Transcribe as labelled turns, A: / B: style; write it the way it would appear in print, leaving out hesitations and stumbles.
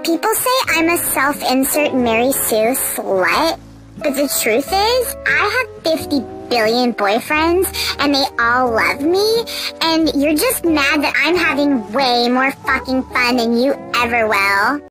A: People say I'm a self-insert Mary Sue slut, but the truth is, I have 50 billion boyfriends, and they all love me, and you're just mad that I'm having way more fucking fun than you ever will.